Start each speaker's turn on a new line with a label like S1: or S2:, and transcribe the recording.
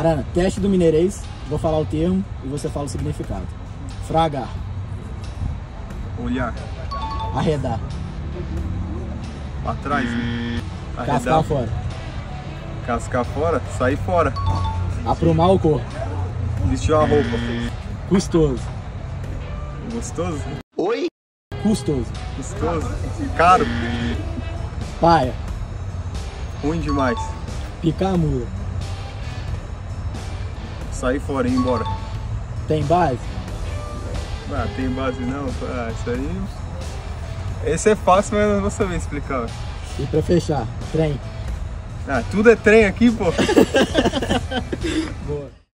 S1: Arana, teste do mineirês. Vou falar o termo e você fala o significado. Fragar.
S2: Olhar.
S1: Arredar.
S2: Pra trás.
S1: Cascar fora.
S2: Cascar fora. Sair fora.
S1: Aprumar o corpo.
S2: Vestir uma roupa.
S1: Custoso.
S2: Gostoso?
S3: Oi?
S1: Custoso.
S2: Gostoso. Caro.
S1: Paia.
S2: Ruim demais.
S1: Picar a mula.
S2: Sair fora e ir embora.
S1: Tem base?
S2: Ah, tem base não? Ah, isso aí... Esse é fácil, mas eu não vou saber explicar.
S1: E pra fechar, trem.
S2: Ah, tudo é trem aqui, pô.
S1: Boa.